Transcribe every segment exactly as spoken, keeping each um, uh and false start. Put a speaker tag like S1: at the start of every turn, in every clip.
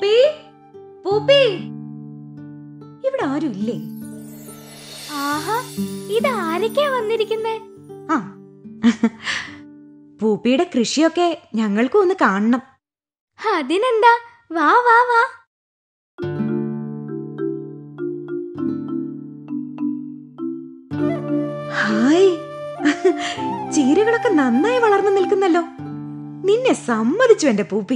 S1: പൂപ്പി, പൂപ്പി, ഇവിടെ ആരും ഇല്ലേ?
S2: ആഹാ, ഇത് ആരൊക്കെയാ വന്നിരിക്കുന്നേ?
S1: ആ, പൂപ്പിയുടെ കൃഷിയൊക്കെ ഞങ്ങൾക്കും ഒന്ന് കാണണം.
S2: അതിനെന്താ, വാ വാ വാ.
S1: ഹായ്, ചീരകളൊക്കെ നന്നായി വളർന്നു നിൽക്കുന്നല്ലോ. നിന്നെ സമ്മതിച്ചു എന്റെ പൂപ്പി.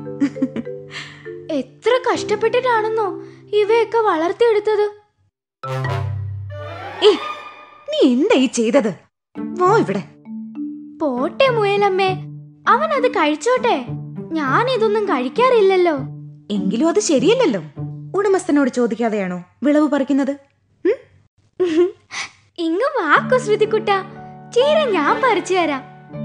S2: എത്ര കഷ്ടപ്പെട്ടിട്ടാണെന്നോ ഇവയൊക്കെ വളർത്തിയെടുത്തത്.
S1: ഏ, നീ എന്താ ഈ ചെയ്തത്? വാ ഇവിടെ.
S2: പോട്ടെ മുയലമ്മേ, അവൻ അത് കഴിച്ചോട്ടെ. ഞാൻ ഇതൊന്നും കഴിക്കാറില്ലല്ലോ.
S1: എങ്കിലും അത് ശരിയല്ലല്ലോ. ഉടമസ്ഥനോട് ചോദിക്കാതെയാണോ വിളവ് പറിക്കുന്നത്?
S2: ഇങ്ങ് വാക്കു ശ്രുതിക്കുട്ട, ചീര ഞാൻ പറിച്ചു തരാം.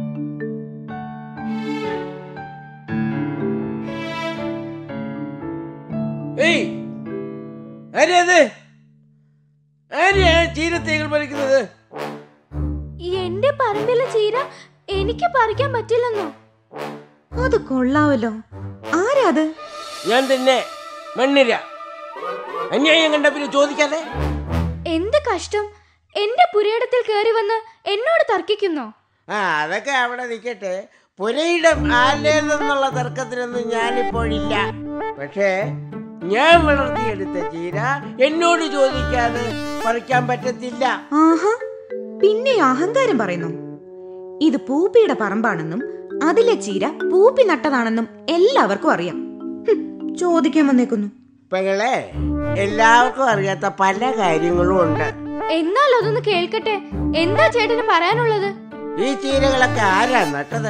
S3: ചീരത്തേകൾ പറിക്കുന്നത്
S2: എന്റെ പറമ്പിലെ ചീര എനിക്ക് പറിക്കാൻ പറ്റില്ലെന്നോ?
S1: അത് കൊള്ളാവല്ലോ. ആരാ അത്?
S3: ഞാൻ തന്നെ, മണ്ണിര. അന്യായം കണ്ട പിന്നെ ചോദിക്കാതെ.
S2: എന്ത് കഷ്ടം, എന്റെ പുരയിടത്തിൽ കയറി വന്ന് എന്നോട് തർക്കിക്കുന്നോ?
S3: ആ, അതൊക്കെ അവിടെ നിൽക്കട്ടെ. പുരയിടം ആരുടേതെന്നുള്ള തർക്കത്തിനൊന്നും ഞാനിപ്പോഴില്ല. പക്ഷേ ഞാൻ വളർത്തിയെടുത്ത ചീര എന്നോട് ചോദിക്കാതെ പറിക്കാൻ പറ്റത്തില്ല.
S1: ആഹാ, പിന്നെ അഹങ്കാരം പറയുന്നു. ഇത് പൂപ്പിയുടെ പറമ്പാണെന്നും അതിലെ ചീര പൂപ്പി നട്ടതാണെന്നും എല്ലാവർക്കും അറിയാം. ചോദിക്കാൻ വന്നേക്കുന്നു.
S3: പെങ്ങളെ, എല്ലാവർക്കും അറിയാത്ത പല കാര്യങ്ങളും ഉണ്ട്.
S2: എന്നാൽ അതൊന്ന് കേൾക്കട്ടെ. എന്താ ചേട്ടന് പറയാനുള്ളത്?
S3: ഈ ചീരകളൊക്കെ ആരാ നട്ടത്?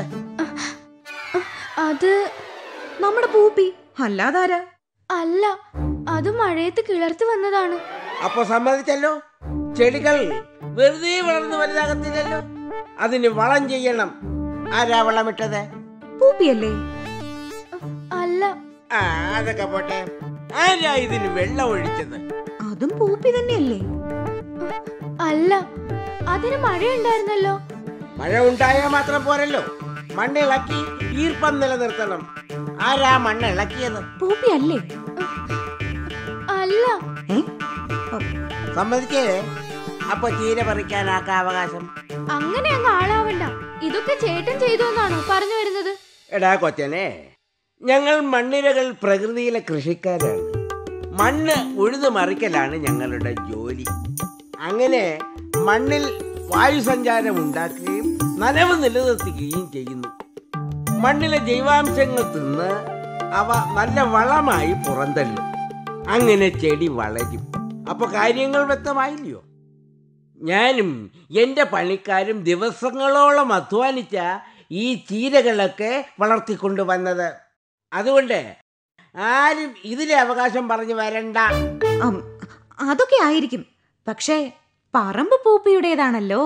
S2: അത്
S1: നമ്മുടെ പൂപ്പി, അല്ലാതാരാ?
S2: അല്ല, അത് മഴയത്ത് കിളർത്ത് വന്നതാണ്.
S3: അപ്പൊ സമ്മതിച്ചല്ലോ, ചെടികൾ വെറുതെ വളർന്നു വലുതാകത്തില്ലല്ലോ. അതിന് വളം ചെയ്യണം. ആരാ വളമിട്ടത്?
S1: പൂപ്പിയല്ലേ?
S2: അല്ല.
S3: ആ, അതൊക്കെ പോട്ടെ. ആരാ ഇതിന് വെള്ളം ഒഴിച്ചത്?
S1: അതും പൂപ്പി തന്നെയല്ലേ?
S2: അല്ല, അതിന് മഴയുണ്ടായിരുന്നല്ലോ.
S3: മഴ ഉണ്ടായാൽ മാത്രം പോരല്ലോ, മണ്ണിളക്കി ഈർപ്പം നിലനിർത്തണം. ആരാ മണ്ണ് ഇളക്കിയത്?
S1: പൂപ്പി അല്ലേ?
S2: അല്ല.
S3: സമ്മതിക്കേ? അപ്പൊ ചീര പറിക്കാനാക്ക അവകാശം?
S2: അങ്ങനെ അങ്ങ് ആളാവണ്ട. ഇതൊക്കെ ചേട്ടൻ ചെയ്തു എന്നാണോ പറഞ്ഞു വരുന്നത്?
S3: എടാ കൊച്ചനെ, ഞങ്ങൾ മണ്ണിരകൾ പ്രകൃതിയിലെ കൃഷിക്കാരാണ്. മണ്ണ് ഉഴുതു മറിക്കലാണ് ഞങ്ങളുടെ ജോലി. അങ്ങനെ മണ്ണിൽ വായുസഞ്ചാരം ഉണ്ടാക്കുകയും നനവ് നിലനിർത്തുകയും ചെയ്യുന്നു. മണ്ണിലെ ജൈവാംശങ്ങൾ തിന്ന് അവ നല്ല വളമായി പുറന്തള്ളും. അങ്ങനെ ചെടി വളരും. അപ്പൊ കാര്യങ്ങൾ വ്യക്തമായില്ലയോ? ഞാനും എൻ്റെ പണിക്കാരും ദിവസങ്ങളോളം അധ്വാനിച്ച ഈ ചീരകളൊക്കെ വളർത്തിക്കൊണ്ടു വന്നത്. അതുകൊണ്ട് ആരും ഇതിലെ അവകാശം പറഞ്ഞു വരണ്ട.
S1: അതൊക്കെ ആയിരിക്കും, പക്ഷേ പറമ്പ് പൂപ്പിയുടേതാണല്ലോ.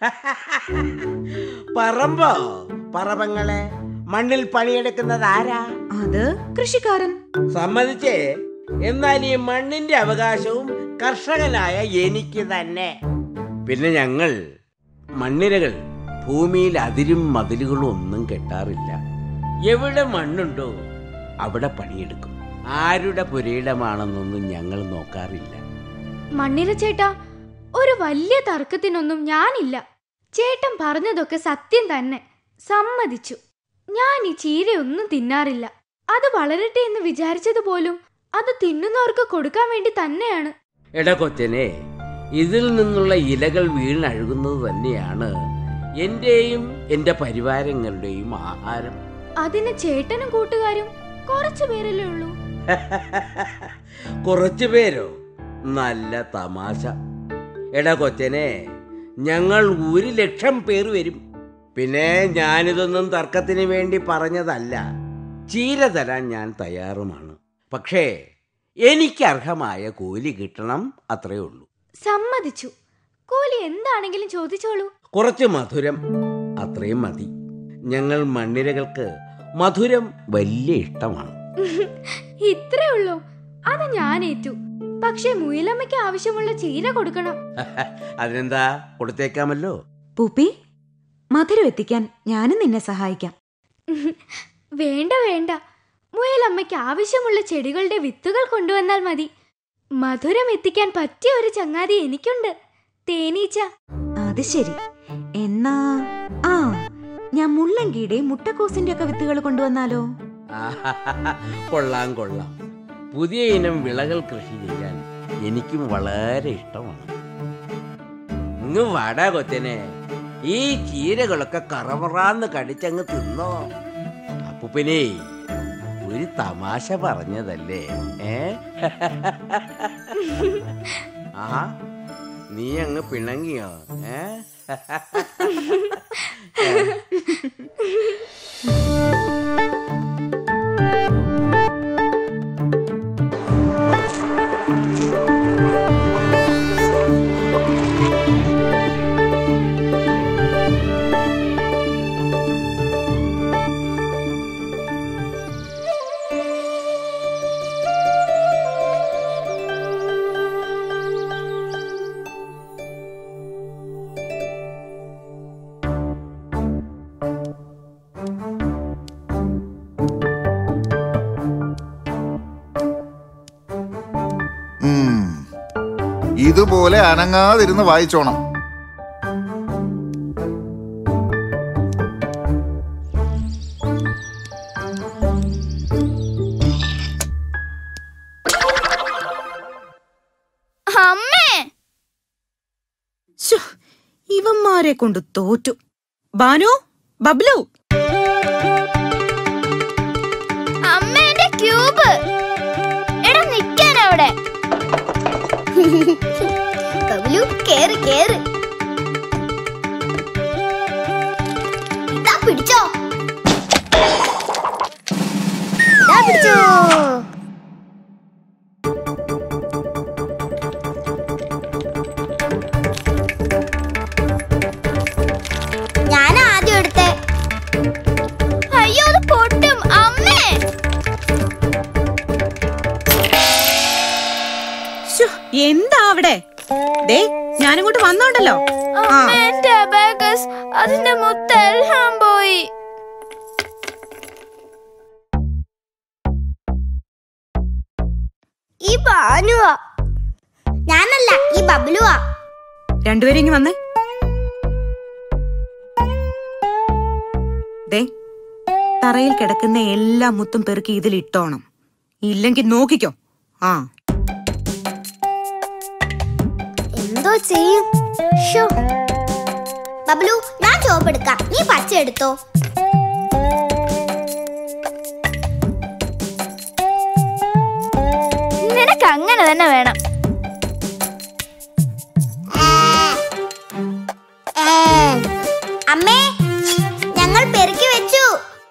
S3: പറമ്പോ? പറമ്പങ്ങളെ മണ്ണിൽ പണിയെടുക്കുന്നത് ആരാ?
S1: അത് കൃഷിക്കാരൻ.
S3: സമ്മതിച്ചേ. എന്നാൽ ഈ മണ്ണിന്റെ അവകാശവും കർഷകനായ എനിക്ക് തന്നെ. പിന്നെ ഞങ്ങൾ മണ്ണിരകൾ ഭൂമിയിൽ അതിരും മതിലുകളും ഒന്നും കെട്ടാറില്ല. എവിടെ മണ്ണുണ്ടോ അവിടെ പണിയെടുക്കും. ആരുടെ പുരയിടമാണെന്നൊന്നും ഞങ്ങൾ നോക്കാറില്ല.
S2: മണ്ണിര ചേട്ടാ, ഒരു വലിയ തർക്കത്തിനൊന്നും ഞാനില്ല. ചേട്ടൻ പറഞ്ഞതൊക്കെ സത്യം തന്നെ, സമ്മതിച്ചു. ഞാൻ ഈ ചീരയൊന്നും തിന്നാറില്ല. അത് വളരട്ടെ എന്ന് വിചാരിച്ചത് പോലും അത് തിന്നുന്നവർക്ക് കൊടുക്കാൻ വേണ്ടി തന്നെയാണ്.
S3: എടാ കൊച്ചനെ, ഇതിൽ നിന്നുള്ള ഇലകൾ വീണഴുകുന്നത് തന്നെയാണ് എന്റെയും എന്റെ പരിവാരങ്ങളുടെയും ആഹാരം.
S2: അതിന് ചേട്ടനും കൂട്ടുകാരും കുറച്ചു പേരല്ലേ ഉള്ളൂ.
S3: കുറച്ചു പേരോ? നല്ല തമാശ. എടാ കൊച്ചനെ, ഞങ്ങൾ ഒരു ലക്ഷം പേർ വരും. പിന്നെ ഞാനിതൊന്നും തർക്കത്തിന് വേണ്ടി പറഞ്ഞതല്ല. ചീര തരാൻ ഞാൻ തയ്യാറുമാണ്. പക്ഷേ എനിക്ക് അർഹമായ കൂലി കിട്ടണം, അത്രേ ഉള്ളൂ.
S2: സമ്മതിച്ചു. കൂലി എന്താണെങ്കിലും ചോദിച്ചോളൂ.
S3: കുറച്ച് മധുരം, അത്രയും മതി. ഞങ്ങൾ മണ്ണിരകൾക്ക് മധുരം വലിയ ഇഷ്ടമാണ്.
S2: ഇത്രേ ഉള്ളൂ? അത് ഞാൻ ഏറ്റു. പക്ഷെ മുയലമ്മയ്ക്ക് ആവശ്യമുള്ള ചീര കൊടുക്കണം.
S3: അതിനെന്താ, കൊടുത്തേക്കാമല്ലോ.
S1: പൂപ്പി, മധുരം എത്തിക്കാൻ ഞാനും നിന്നെ സഹായിക്കാം.
S2: വേണ്ട വേണ്ട, മുയലമ്മയ്ക്ക് ആവശ്യമുള്ള ചെടികളുടെ വിത്തുകൾ കൊണ്ടുവന്നാൽ മതി. മധുരം എത്തിക്കാൻ പറ്റിയ ഒരു ചങ്ങാതി എനിക്കുണ്ട്, തേനീച്ച.
S1: അത് ശരി. എന്നാ ആ ഞാൻ മുള്ളങ്കിയുടെ മുട്ടക്കോസിന്റെ ഒക്കെ വിത്തുകൾ കൊണ്ടുവന്നാലോ?
S3: കൊള്ളാം കൊള്ളാം. പുതിയ ഇനം വിളകൾ കൃഷി ചെയ്യാൻ എനിക്കും വളരെ ഇഷ്ടമാണ്. ഇങ്ങ് വാടാ കൊച്ചനെ, ഈ ചീരകളൊക്കെ കറവറാന്ന് കടിച്ചങ്ങ് തിന്നോ. അപ്പൂപ്പനെ ഒരു തമാശ പറഞ്ഞതല്ലേ? ഏ ആ നീ അങ്ങ് പിണങ്ങിയോ? ഏ
S4: ഇതുപോലെ അനങ്ങാതിരുന്ന് വായിച്ചോണം.
S1: ഇവന്മാരെ കൊണ്ട് തോറ്റു. ബാനു, ബബ്ലു,
S2: അമ്മേന്റെ ക്യൂബ്. എടാ നിക്കാൻ അവിടെ. ബബ്ലു കേറ് കേറ്. ഇതാ പിടിച്ചോ. ഇതാ പിടിച്ചോ. ഞാൻ ആദ്യം എടുത്തേ. അയ്യോ അത് പൊട്ടും അമ്മേ.
S1: എന്താ അവിടെ? ദേ ഞാനിങ്ങോട്ട് വന്നോണ്ടല്ലോ.
S2: അതിന്റെ മുത്തെല്ലാം പോയി. ഈ ബാനുവാ. ഞാനല്ല, ഈ ബബ്ലുവാ.
S1: രണ്ടുപേരും ഇങ്ങ് വന്നേ. ദേ തറയിൽ കിടക്കുന്ന എല്ലാ മുത്തും പെറുക്കി ഇതിൽ ഇട്ടോണം. ഇല്ലെങ്കിൽ നോക്കിക്കോ. ആ
S2: എന്തോ ചെയ്യും? ബബ്ലു, ഞാൻ ചോപ്പെടുക്കാം, നീ പച്ച എടുത്തോ. നിനക്ക് അങ്ങനെ തന്നെ വേണം. അമ്മേ, ഞങ്ങൾ പെറുക്കി വെച്ചു.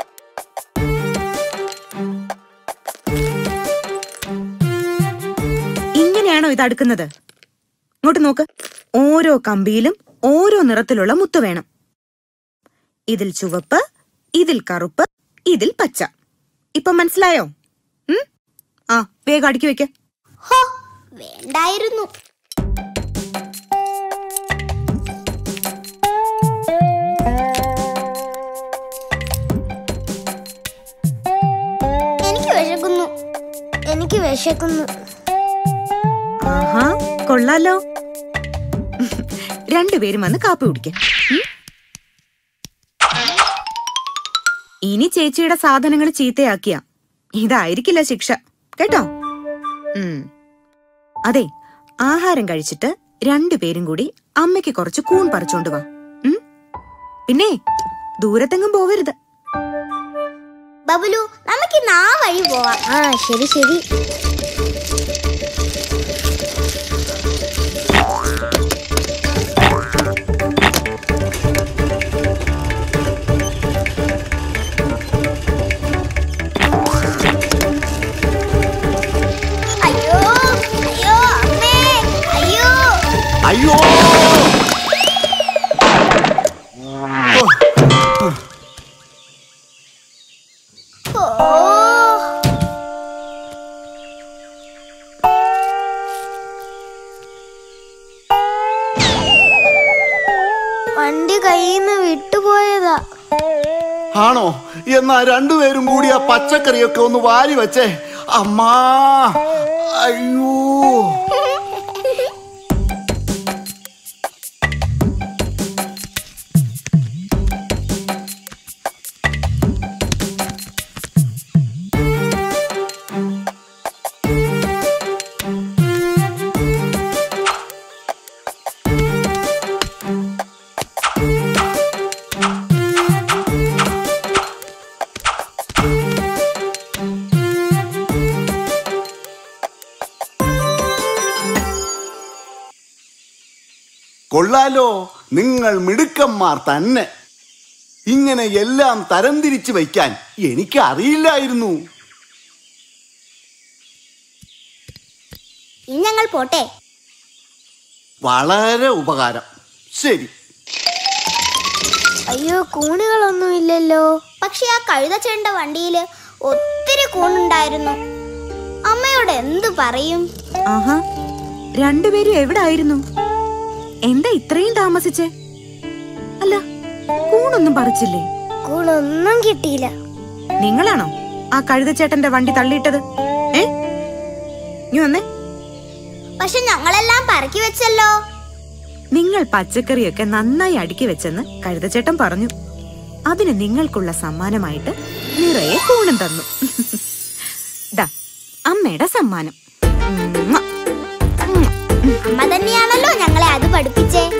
S1: ഇങ്ങനെയാണോ ഇത് അടുക്കുന്നത്? ഇങ്ങോട്ട് നോക്ക്. ഓരോ കമ്പിയിലും ഓരോ നിറത്തിലുള്ള മുത്ത് വേണം. ഇതിൽ ചുവപ്പ്, ഇതിൽ കറുപ്പ്, ഇതിൽ പച്ച. ഇപ്പൊ മനസ്സിലായോ? ആ വേഗം അടുക്കി വെക്ക.
S2: വേണ്ടായിരുന്നു. എനിക്ക് വിശക്കുന്നു, എനിക്ക് വിശക്കുന്നു.
S1: ആഹാ കൊള്ളാലോ. രണ്ടുപേരും വന്ന് കാപ്പി കുടിക്കാം. ഇനി ചേച്ചിയുടെ സാധനങ്ങൾ ചീത്തയാക്കിയ ഇതായിരിക്കില്ല ശിക്ഷ, കേട്ടോ? ഉം അതെ, ആഹാരം കഴിച്ചിട്ട് രണ്ടുപേരും കൂടി അമ്മയ്ക്ക് കുറച്ച് കൂൺ പറിച്ചോണ്ട് വാ. പിന്നെ ദൂരത്തെങ്ങും പോവരുത്.
S2: ബബ്ലു, നമുക്ക് നാ വഴി പോവാം. ആ ശരി ശരി.
S3: അയ്യോ
S2: വണ്ടി കയ്യിന്ന് വിട്ടുപോയതാ.
S4: ആണോ? എന്നാ രണ്ടുപേരും കൂടി ആ പച്ചക്കറിയൊക്കെ ഒന്ന് വാരി വെച്ചേ. അമ്മാ, അയ്യോ. കൊള്ളാലോ, നിങ്ങൾ മിടുക്കന്മാർ തന്നെ. ഇങ്ങനെ എല്ലാം തരംതിരിച്ചു വയ്ക്കാൻ എനിക്ക് അറിയില്ലായിരുന്നു.
S5: ഞങ്ങൾ പോട്ടെ.
S4: വളരെ ഉപകാരം. ശരി.
S5: അയ്യോ, കൂണുകളൊന്നുമില്ലല്ലോ. പക്ഷെ ആ കഴുതച്ചേട്ടന്റെ വണ്ടിയില് ഒത്തിരി കൂണുണ്ടായിരുന്നു. അമ്മയോട് എന്തു പറയും?
S1: ആഹാ, രണ്ടുപേരും എവിടായിരുന്നു? എന്താ ഇത്രയും താമസിച്ചേ? അല്ല, കൂണൊന്നും പറിച്ചില്ലേ?
S5: കൂണൊന്നും കിട്ടിയില്ല.
S1: നിങ്ങളാണോ ആ കഴുതച്ചേട്ടന്റെ വണ്ടി തള്ളിയിട്ടത്? ഏ, നീ വന്നേ.
S5: പക്ഷെ ഞങ്ങളെല്ലാം പറക്കി വെച്ചല്ലോ.
S1: നിങ്ങൾ പച്ചക്കറിയൊക്കെ നന്നായി അടുക്കി വെച്ചെന്ന് കഴുതച്ചേട്ടൻ പറഞ്ഞു. അതിന് നിങ്ങൾക്കുള്ള സമ്മാനമായിട്ട് നിറയെ കൂണും തന്നു. ദാ അമ്മയുടെ സമ്മാനം.
S5: അമ്മ തന്നെയാണല്ലോ ഞങ്ങളെ അത് പഠിപ്പിച്ചേ.